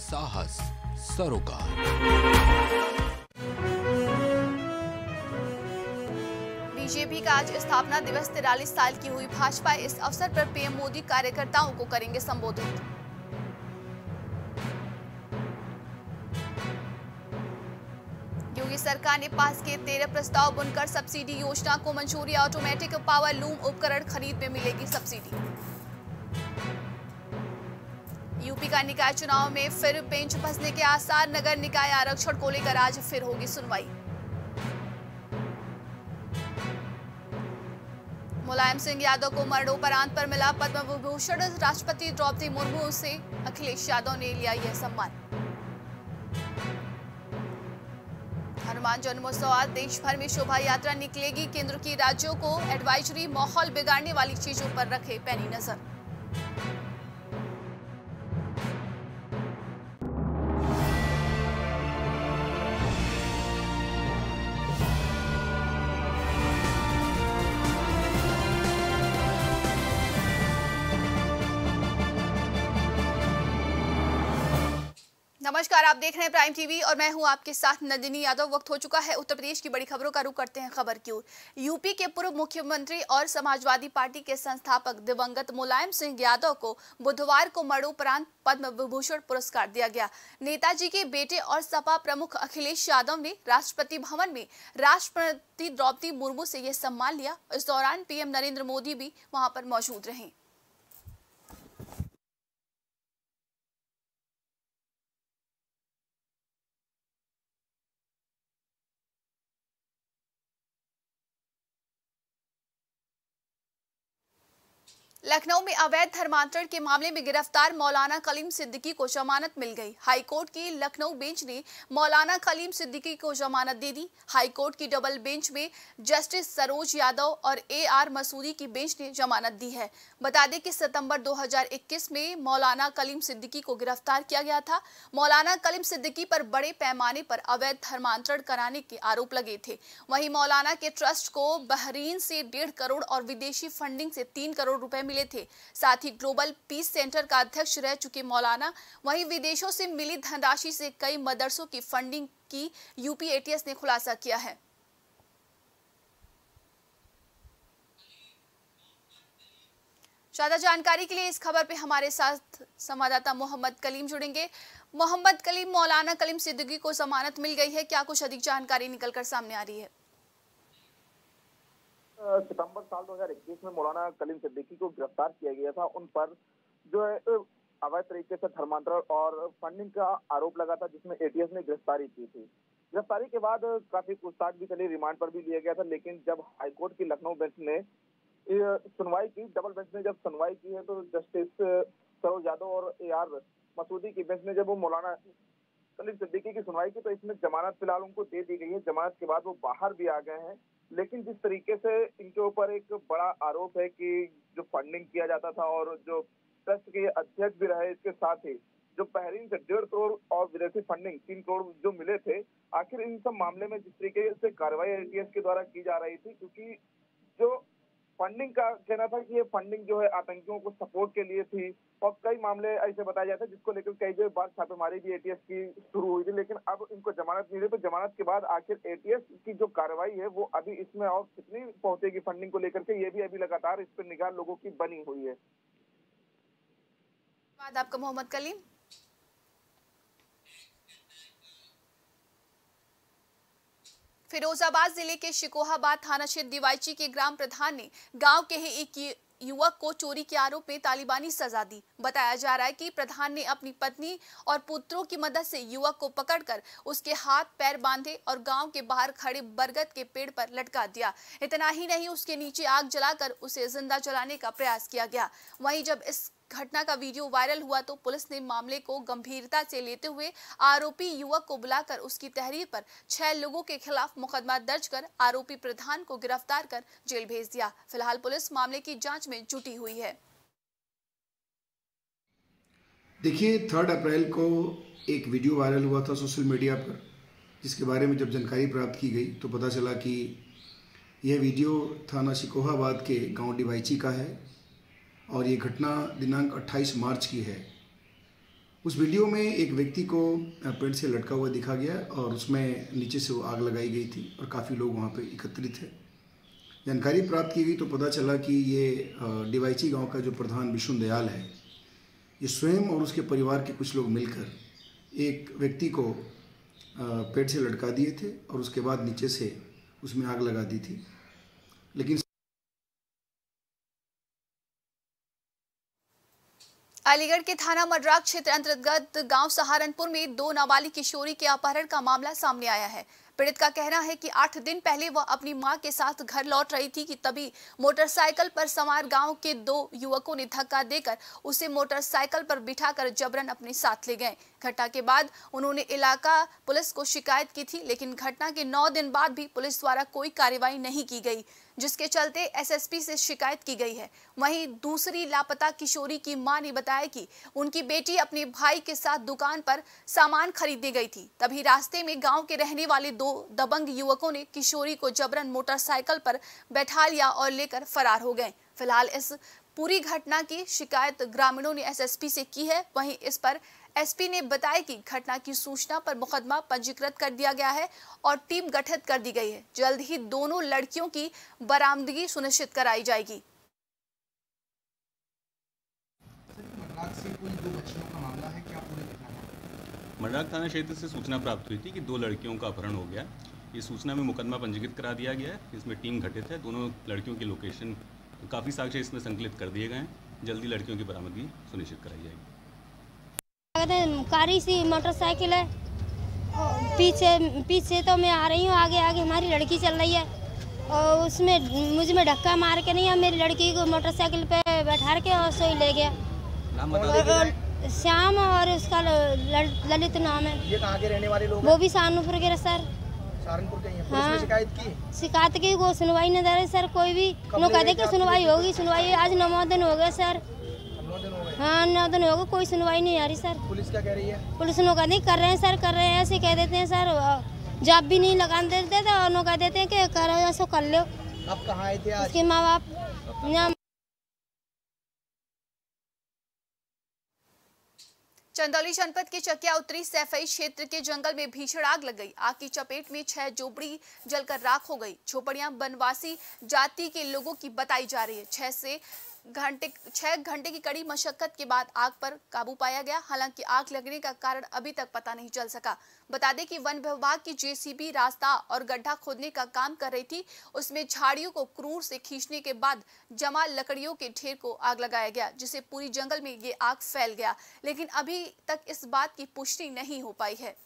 साहस सरोकार। बीजेपी का आज स्थापना दिवस 43 साल की हुई। भाजपा इस अवसर पर पीएम मोदी कार्यकर्ताओं को करेंगे संबोधित। योगी सरकार ने पास किए 13 प्रस्ताव। बुनकर सब्सिडी योजना को मंजूरी। ऑटोमेटिक पावर लूम उपकरण खरीद में मिलेगी सब्सिडी। यूपी का निकाय चुनाव में फिर पेंच फंसने के आसार। नगर निकाय आरक्षण को लेकर आज फिर होगी सुनवाई। मुलायम सिंह यादव को मरणोपरांत पर मिला पद्म विभूषण। राष्ट्रपति द्रौपदी मुर्मू से अखिलेश यादव ने लिया यह सम्मान। हनुमान जन्मोत्सव आज देश भर में शोभा यात्रा निकलेगी। केंद्र की राज्यों को एडवाइजरी। माहौल बिगाड़ने वाली चीजों पर रखे पैनी नजर। नमस्कार, आप देख रहे हैं प्राइम टीवी और मैं हूं आपके साथ नंदिनी यादव। वक्त हो चुका है उत्तर प्रदेश की बड़ी खबरों का रुख करते हैं खबर की ओर। यूपी के पूर्व मुख्यमंत्री और समाजवादी पार्टी के संस्थापक दिवंगत मुलायम सिंह यादव को बुधवार को मरणोपरांत पद्म विभूषण पुरस्कार दिया गया। नेताजी के बेटे और सपा प्रमुख अखिलेश यादव ने राष्ट्रपति भवन में राष्ट्रपति द्रौपदी मुर्मू से यह सम्मान लिया। इस दौरान पीएम नरेंद्र मोदी भी वहां पर मौजूद रहे। लखनऊ में अवैध धर्मांतरण के मामले में गिरफ्तार मौलाना कलीम सिद्दीकी को जमानत मिल गई। हाईकोर्ट की लखनऊ बेंच ने मौलाना कलीम सिद्दीकी को जमानत दे दी। हाईकोर्ट की डबल बेंच में जस्टिस सरोज यादव और AR मसूदी की बेंच ने जमानत दी है। बता दें कि सितंबर 2021 में मौलाना कलीम सिद्दीकी को गिरफ्तार किया गया था। मौलाना कलीम सिद्दीकी पर बड़े पैमाने पर अवैध धर्मांतरण कराने के आरोप लगे थे। वहीं मौलाना के ट्रस्ट को बहरीन से 1.5 करोड़ और विदेशी फंडिंग से 3 करोड़ रुपए मिले थे। साथ ही ग्लोबल पीस सेंटर का अध्यक्ष रह चुके मौलाना वहीं विदेशों से मिली धनराशि से कई मदरसों की फंडिंग की यूपी ATS ने खुलासा किया है। ज्यादा जानकारी के लिए इस खबर पे हमारे साथ संवाददाता मोहम्मद कलीम जुड़ेंगे। मोहम्मद कलीम, मौलाना कलीम सिद्दीकी को जमानत मिल गई है, क्या कुछ अधिक जानकारी निकलकर सामने आ रही है? सितंबर साल 2021 में मौलाना कलीम सिद्दीकी को गिरफ्तार किया गया था। उन पर जो है अवैध तरीके से धर्मांतरण और फंडिंग का आरोप लगा था, जिसमें ATS ने गिरफ्तारी की थी। गिरफ्तारी के बाद काफी पूछताछ भी चली, रिमांड पर भी लिया गया था। लेकिन जब हाईकोर्ट की लखनऊ बेंच ने सुनवाई की, डबल बेंच ने जब सुनवाई की है, तो जस्टिस सरोज यादव और AR मसूदी की बेंच ने जब वो मौलाना कलीम सिद्दीकी की सुनवाई की, तो इसमें जमानत फिलहाल उनको दे दी गई है। जमानत के बाद वो बाहर भी आ गए हैं। लेकिन जिस तरीके से इनके ऊपर एक बड़ा आरोप है कि जो फंडिंग किया जाता था और जो ट्रस्ट के अध्यक्ष भी रहे, इसके साथ ही जो बहरीन से 1.5 करोड़ और विदेशी फंडिंग 3 करोड़ जो मिले थे, आखिर इन सब मामले में जिस तरीके से कार्रवाई ATS के द्वारा की जा रही थी, क्योंकि जो फंडिंग का कहना था कि ये फंडिंग जो है आतंकियों को सपोर्ट के लिए थी और कई मामले ऐसे बताए जाते हैं, जिसको लेकर कई बार छापेमारी भी ATS की शुरू हुई थी। लेकिन अब इनको जमानत मिली, तो जमानत के बाद आखिर ATS की जो कार्रवाई है वो अभी इसमें और कितनी पहुंचेगी फंडिंग को लेकर के, ये भी अभी लगातार इस पर निगाह लोगों की बनी हुई है। आपका मोहम्मद कलीम। फिरोजाबाद जिले के शिकोहाबाद थाना क्षेत्र दीवाईची के ग्राम प्रधान ने गांव के ही एक युवक को चोरी के आरोप में तालिबानी सजा दी। बताया जा रहा है कि प्रधान ने अपनी पत्नी और पुत्रों की मदद से युवक को पकड़कर उसके हाथ पैर बांधे और गांव के बाहर खड़े बरगद के पेड़ पर लटका दिया। इतना ही नहीं, उसके नीचे आग जलाकर उसे जिंदा जलाने का प्रयास किया गया। वहीं जब इस घटना का वीडियो वायरल हुआ तो पुलिस ने मामले को गंभीरता से लेते हुए आरोपी युवक को बुलाकर उसकी तहरीर पर 6 लोगों के खिलाफ मुकदमा दर्ज कर आरोपी प्रधान को गिरफ्तार कर जेल भेज दिया। फिलहाल पुलिस मामले की जांच में जुटी हुई है। देखिए, 3 अप्रैल को एक वीडियो वायरल हुआ था सोशल मीडिया पर, जिसके बारे में जब जानकारी प्राप्त की गई तो पता चला कि यह वीडियो थाना शिकोहाबाद के गांव दीवाईची का है और ये घटना दिनांक 28 मार्च की है। उस वीडियो में एक व्यक्ति को पेड़ से लटका हुआ दिखा गया और उसमें नीचे से वो आग लगाई गई थी और काफ़ी लोग वहाँ पे एकत्रित थे। जानकारी प्राप्त की गई तो पता चला कि ये डिवाइची गांव का जो प्रधान विष्णु दयाल है, ये स्वयं और उसके परिवार के कुछ लोग मिलकर एक व्यक्ति को पेड़ से लटका दिए थे और उसके बाद नीचे से उसमें आग लगा दी थी। लेकिन अलीगढ़ के थाना मडराक क्षेत्र अंतर्गत गांव सहारनपुर में 2 नाबालिग किशोरी के अपहरण का मामला सामने आया है। पीड़ित का कहना है कि 8 दिन पहले वह अपनी मां के साथ घर लौट रही थी कि तभी मोटरसाइकिल पर सवार गांव के 2 युवकों ने धक्का देकर उसे मोटरसाइकिल पर बिठाकर जबरन अपने साथ ले गए। घटना के बाद उन्होंने इलाका पुलिस को शिकायत की थी, लेकिन घटना के 9 दिन बाद भी पुलिस द्वारा कोई कार्रवाई नहीं की गई, जिसके चलते एसएसपी से शिकायत की गई है। वहीं दूसरी लापता किशोरी की मां ने बताया कि उनकी बेटी अपने भाई के साथ दुकान पर सामान खरीदने गई थी, तभी रास्ते में गांव के रहने वाले 2 दबंग युवकों ने किशोरी को जबरन मोटरसाइकिल पर बैठा लिया और लेकर फरार हो गए। फिलहाल इस पूरी घटना की शिकायत ग्रामीणों ने एसएसपी से की है। वहीं इस पर एसपी ने बताया कि घटना की सूचना पर मुकदमा पंजीकृत कर दिया गया है और टीम गठित कर दी गई है। जल्द ही दोनों लड़कियों की बरामदगी सुनिश्चित कराई जाएगी। मडराक थाना क्षेत्र से सूचना प्राप्त हुई थी कि 2 लड़कियों का अपहरण हो गया। इस सूचना में मुकदमा पंजीकृत करा दिया गया है। इसमें टीम गठित है। दोनों लड़कियों की लोकेशन, काफ़ी साक्ष्य इसमें संकलित कर दिए गए हैं। जल्दी लड़कियों की बरामदगी सुनिश्चित कराई जाएगी। कारी सी मोटरसाइकिल है, पीछे तो मैं आ रही हूँ, आगे हमारी लड़की चल रही है और उसमें मुझ में धक्का मार के नहीं है, मेरी लड़की को मोटरसाइकिल पे बैठा के और सोई ले गया। श्याम और उसका ललित नाम है। ये कहाँ के रहने वाले लोग? वो भी सहारनपुर के सर। सहारनपुर के हैं। पुलिस में शिकायत की वो सुनवाई नहीं दे रही सर। कोई भी कहते कि सुनवाई होगी, सुनवाई आज 9 दिन हो गए सर। 9 दिन हो गए? हाँ 9 दिन हो गए, कोई सुनवाई नहीं आ रही सर। पुलिस क्या कह रही है? पुलिस नो कहते कर रहे हैं सर, कर रहे हैं, ऐसे कह देते हैं सर। जॉब भी नहीं लगा देते थे और नो कह देते हैं कि कर ऐसा कर लो। आप कहाँ आए थे? उसके माँ बाप। चंदौली जनपद के चकिया उत्तरी सैफई क्षेत्र के जंगल में भीषण आग लग गई। आग की चपेट में 6 झोपड़ी जलकर राख हो गई। झोपड़ियां बनवासी जाति के लोगों की बताई जा रही है। 6 घंटे की कड़ी मशक्कत के बाद आग पर काबू पाया गया। हालांकि आग लगने का कारण अभी तक पता नहीं चल सका। बता दें कि वन विभाग की जेसीबी रास्ता और गड्ढा खोदने का काम कर रही थी। उसमें झाड़ियों को क्रूर से खींचने के बाद जमा लकड़ियों के ढेर को आग लगाया गया, जिससे पूरी जंगल में ये आग फैल गया। लेकिन अभी तक इस बात की पुष्टि नहीं हो पाई है।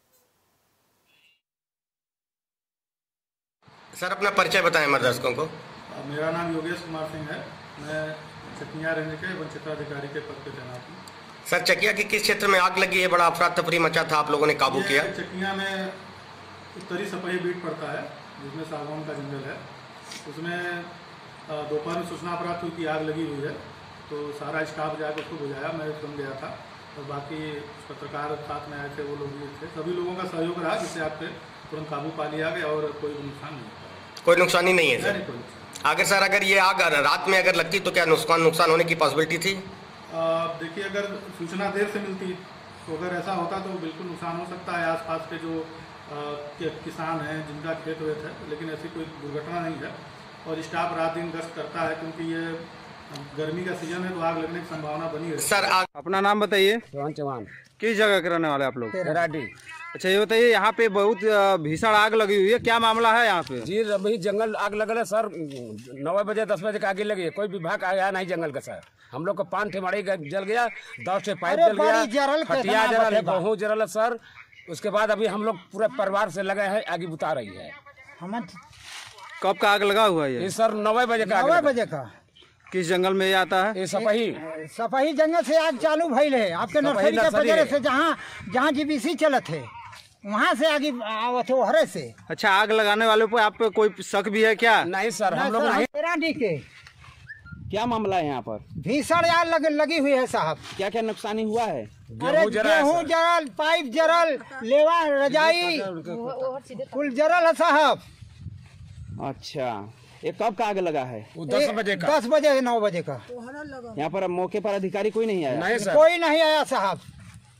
सर अपना परिचय बताएं हमारे दर्शकों को। मेरा नाम योगेश कुमार सिंह है। मैं चकिया रेंज के वन क्षेत्राधिकारी के पद पर तैनात हूँ। सर चकिया के किस क्षेत्र में आग लगी है? बड़ा अफरा तफरी मचा था, आप लोगों ने काबू किया? चकिया में उत्तरी सपही बीट पड़ता है, जिसमें सागौन का जंगल है। उसमें दोपहर में सूचना प्राप्त हुई कि आग लगी हुई है, तो सारा स्टाफ जाकर उसको बुझाया। मैं सुन गया था और बाकी पत्रकार साथ में आए थे, वो लोग भी थे। सभी लोगों का सहयोग रहा, जिससे आप पे तुरंत काबू पा लिया गया और कोई नुकसान नहीं हुआ। कोई नुकसान ही नहीं है सर? अगर सर अगर ये आग रात में अगर लगती तो क्या नुकसान होने की पॉसिबिलिटी थी? देखिए, अगर सूचना देर से मिलती तो अगर ऐसा होता तो बिल्कुल नुकसान हो सकता है। आसपास के जो किसान हैं जिनका खेत वेत है, लेकिन ऐसी कोई दुर्घटना नहीं है। और स्टाफ रात दिन गश्त करता है, क्योंकि ये गर्मी का सीजन है तो आग लगने की संभावना बनी है। सर अपना नाम बताइए। चौहान। किस जगह के रहने वाले आप लोग? राडी। अच्छा ये बताइए, यहाँ पे बहुत भीषण आग लगी हुई है, क्या मामला है यहाँ पे? जी अभी जंगल आग लगल है सर। 9 बजे 10 बजे के आगे लगी है। कोई विभाग आया नहीं जंगल का सर। हम लोग को 5 ठेमाड़ी जल गया, 10 से पाइप जल गया, खटिया जरल है, बहु जरल है सर। उसके बाद अभी हम लोग पूरे परिवार से लगे हैं, आगे बुता रही है। कब का आग लगा हुआ है ये? सर 9 बजे का। 9 बजे का। किस जंगल में ये आता है? ये सपही जंगल से आग चालू भइल है। आपके नर्सरी के पजरे से जहाँ जीबीसी चलत है, वहाँ से आगे आवत हो हरे से। अच्छा, आग लगाने वालों पे आप पे कोई शक भी है क्या? नहीं सर, हम लोग नहीं। के क्या मामला है यहाँ पर? भीषण आग लगी हुई है साहब। क्या क्या नुकसानी हुआ है? गेहूँ जरल, पाइप जरल, लेवा रजाई कुल जरल है साहब। अच्छा, ये कब का आग लगा है? 10 बजे का। 10 बजे 9 बजे का। यहाँ पर मौके पर अधिकारी कोई नहीं आया? नहीं सर, कोई नहीं आया साहब।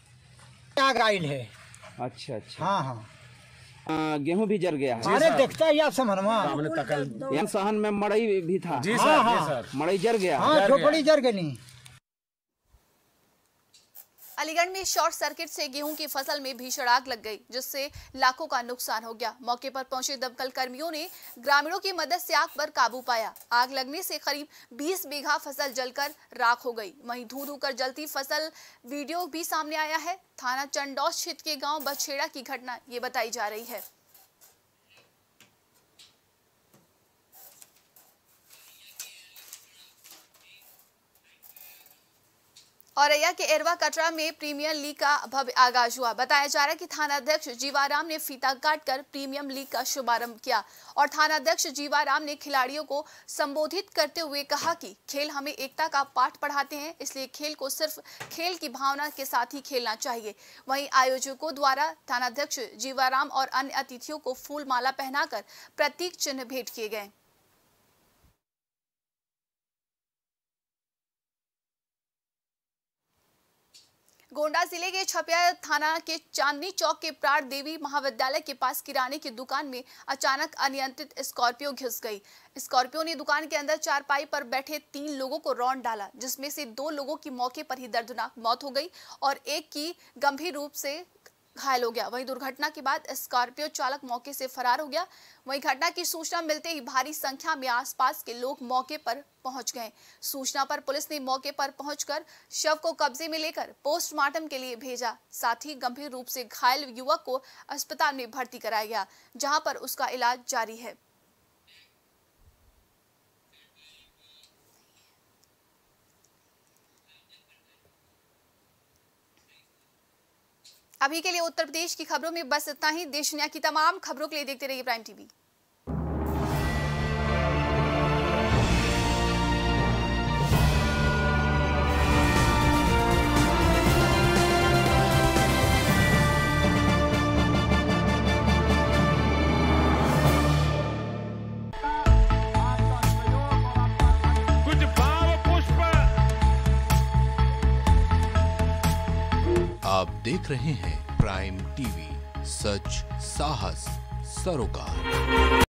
आग आयल है। अच्छा अच्छा। हाँ हाँ। गेहूं भी जल गया है। अरे देखता ही आप समरमा यहाँ सहन में मड़ई भी था। जी सर, हाँ, जी सर। मड़ई जल गया। हाँ, झोपड़ी जल गई। अलीगढ़ में शॉर्ट सर्किट से गेहूं की फसल में भीषण आग लग गई, जिससे लाखों का नुकसान हो गया। मौके पर पहुंचे दमकल कर्मियों ने ग्रामीणों की मदद से आग पर काबू पाया। आग लगने से करीब 20 बीघा फसल जलकर राख हो गई। वहीं धू धू कर जलती फसल वीडियो भी सामने आया है। थाना चंडौस क्षेत्र के गांव बछेड़ा की घटना ये बताई जा रही है। औरैया के एरवा कटरा में प्रीमियर लीग का भव्य आगाज हुआ। बताया जा रहा है कि थानाध्यक्ष जीवाराम ने फीता काटकर प्रीमियर लीग का शुभारंभ किया और थानाध्यक्ष जीवाराम ने खिलाड़ियों को संबोधित करते हुए कहा कि खेल हमें एकता का पाठ पढ़ाते हैं, इसलिए खेल को सिर्फ खेल की भावना के साथ ही खेलना चाहिए। वहीं आयोजकों द्वारा थानाध्यक्ष जीवाराम और अन्य अतिथियों को फूल माला पहनाकर प्रतीक चिन्ह भेंट किए गए। गोंडा जिले के छपिया थाना के चांदनी चौक के प्राण देवी महाविद्यालय के पास किराने की दुकान में अचानक अनियंत्रित स्कॉर्पियो घुस गई। स्कॉर्पियो ने दुकान के अंदर चारपाई पर बैठे 3 लोगों को रौंद डाला, जिसमें से 2 लोगों की मौके पर ही दर्दनाक मौत हो गई और एक की गंभीर रूप से घायल हो गया। वहीं दुर्घटना के बाद स्कॉर्पियो चालक मौके से फरार हो गया। वहीं घटना की सूचना मिलते ही भारी संख्या में आसपास के लोग मौके पर पहुंच गए। सूचना पर पुलिस ने मौके पर पहुंचकर शव को कब्जे में लेकर पोस्टमार्टम के लिए भेजा। साथ ही गंभीर रूप से घायल युवक को अस्पताल में भर्ती कराया गया, जहां पर उसका इलाज जारी है। अभी के लिए उत्तर प्रदेश की खबरों में बस इतना ही। देश दुनिया की तमाम खबरों के लिए देखते रहिए प्राइम टीवी। कुछ भाव पुष्प। आप देख रहे हैं प्राइम टीवी, सच साहस सरोकार।